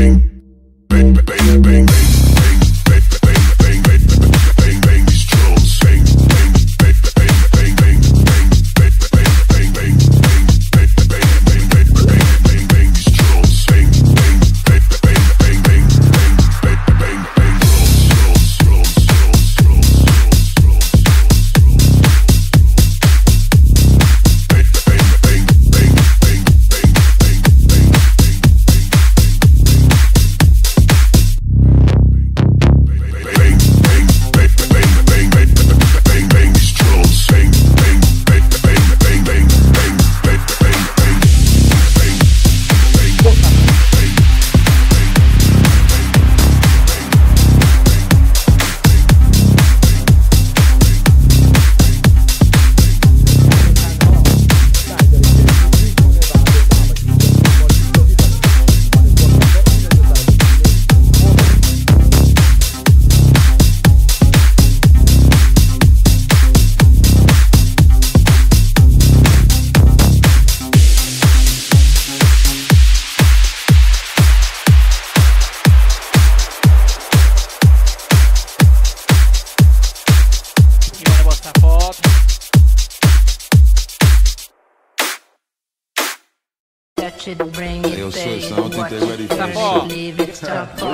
Hey, yo, sis, I don't think they're ready for this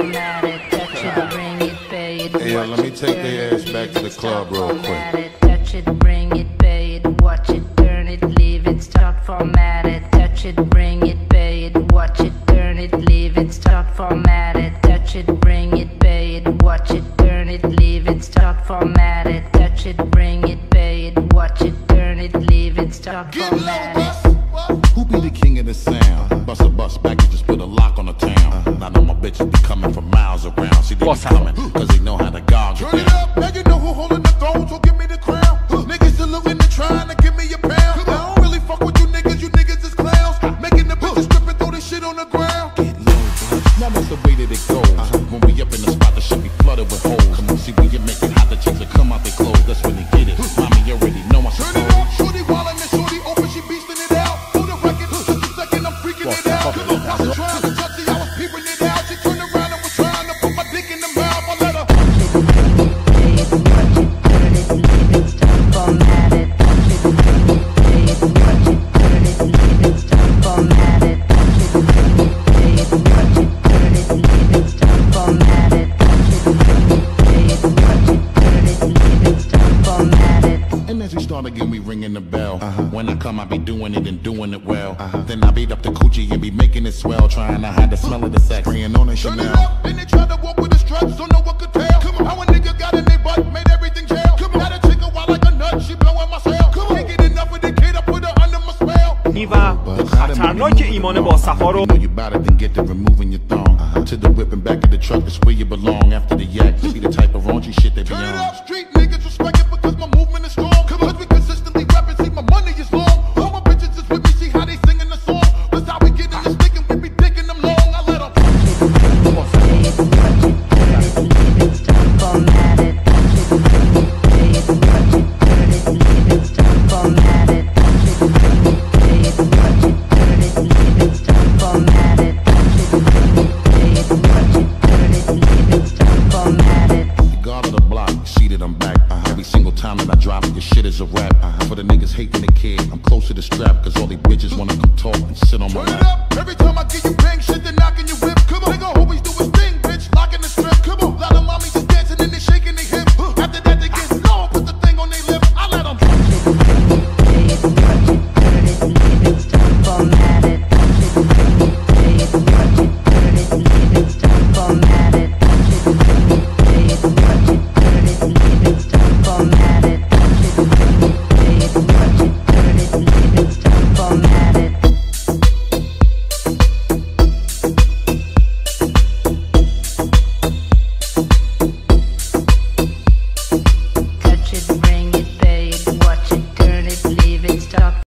shit. Hey, yo, let me take their ass back to the club real quick. Touch it, bring it, pay it, watch it, turn it, leave it, start formatted. Touch it, bring it, pay it, watch it, turn it, leave it, start formatted. Touch it, bring it, pay it, watch it, turn it, leave it, start formatted. Touch it, bring it, pay it, watch it, turn it, leave it, start formatted. Who be the king of the sound? Bust a bus back and just put a lock on the town. I know my bitches be coming from miles around. See, they be coming, cause they know how to gouge it. Turn it up, now you know who holding the throne, so give me the crown. Niggas saluting and trying to give me a pound. I don't really fuck with you niggas is clowns. Making the bitches strip and throw this shit on the ground. Get low, now that's the way that it goes. When we up in the spot, the shit be flooded with holes. Come on, see, when you make it hot, the chicks will come out their clothes. That's when they get it. Mommy, you already know I Turn it up, shorty wildin' and shorty open, she beastin' it out. For the record, just a second, I'm freaking it out. I was trying to touch it, I was peeping it out. She turned around and was trying to put my dick in the mouth. I let her. And as we start again, we ringing the bell. When I come, I be doing it and doing it well. Then I beat up the coochie and be making it swell. Trying to hide the smell of the sex, spraying on a Turn it Chanel. up, then they try to walk with the straps, don't know what could tell. How a nigga got in their butt, made everything jail. Got a chick a wild like a nut, she blowing my cell. Can't get enough of the kid, I put her under my spell. و خطرناک ایمان با صفا رو You bout it, then get to removing your thong. To the whip and back of the truck, that's where you belong. After the yak, you see the type of raunchy shit they be Turn it on. up, street niggas respect it because my movement is strong. Cause we consistently rap and see my money is long. All my bitches is with me, see how they singing the song. That's how we get in the stick and we be digging them long. I let them. Guard of the block, see that I'm back. Every single time that I drop it, your shit is a rap. For the niggas hating the kid, I'm close to the strap.